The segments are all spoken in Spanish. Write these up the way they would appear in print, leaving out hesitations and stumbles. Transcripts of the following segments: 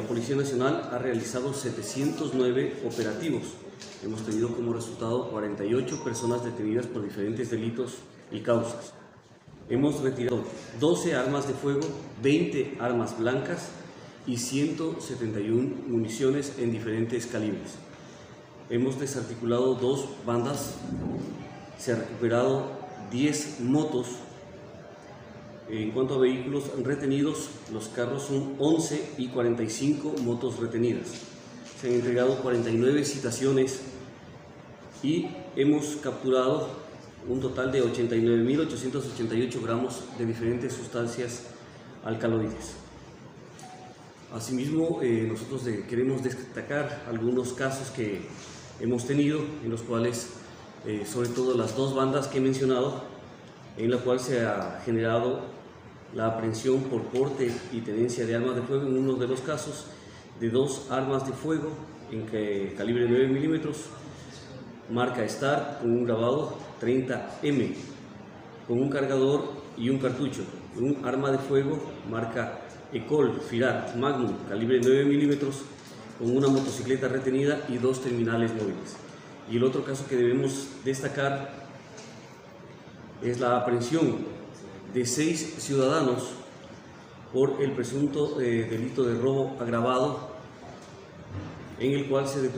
Policía Nacional ha realizado 709 operativos. Hemos tenido como resultado 48 personas detenidas por diferentes delitos y causas. Hemos retirado 12 armas de fuego, 20 armas blancas y 171 municiones en diferentes calibres. Hemos desarticulado 2 bandas, se han recuperado 10 motos. En cuanto a vehículos retenidos, los carros son 11 y 45 motos retenidas. Se han entregado 49 citaciones y hemos capturado un total de 89.888 gramos de diferentes sustancias alcaloides. Asimismo, nosotros queremos destacar algunos casos que hemos tenido, en los cuales, sobre todo las 2 bandas que he mencionado, en la cual se ha generado la aprehensión por porte y tenencia de armas de fuego en uno de los casos, de 2 armas de fuego en calibre 9 milímetros, marca Star, con un grabado 30M, con un cargador y un cartucho, un arma de fuego marca Ecol Firat Magnum, calibre 9 milímetros, con una motocicleta retenida y 2 terminales móviles. Y el otro caso que debemos destacar es la aprehensión de 6 ciudadanos por el presunto delito de robo agravado, en el cual se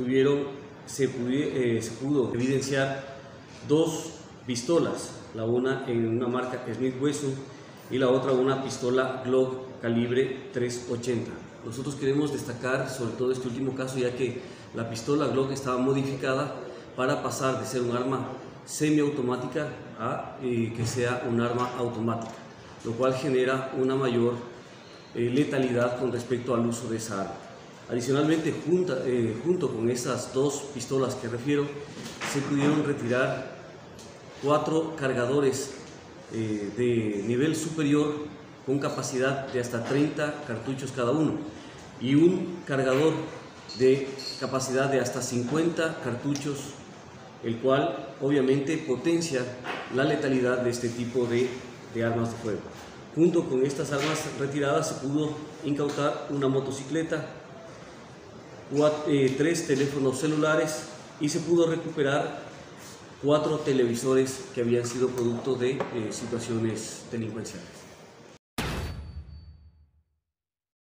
pudo evidenciar 2 pistolas, la una en una marca Smith Wesson y la otra una pistola Glock calibre 380. Nosotros queremos destacar sobre todo este último caso, ya que la pistola Glock estaba modificada para pasar de ser un arma semiautomática a que sea un arma automática, lo cual genera una mayor letalidad con respecto al uso de esa arma. Adicionalmente, junto con esas 2 pistolas que refiero, se pudieron retirar 4 cargadores de nivel superior con capacidad de hasta 30 cartuchos cada uno y un cargador de capacidad de hasta 50 cartuchos, el cual obviamente potencia la letalidad de este tipo de armas de fuego. Junto con estas armas retiradas se pudo incautar una motocicleta, 3 teléfonos celulares y se pudo recuperar 4 televisores que habían sido producto de situaciones delincuenciales.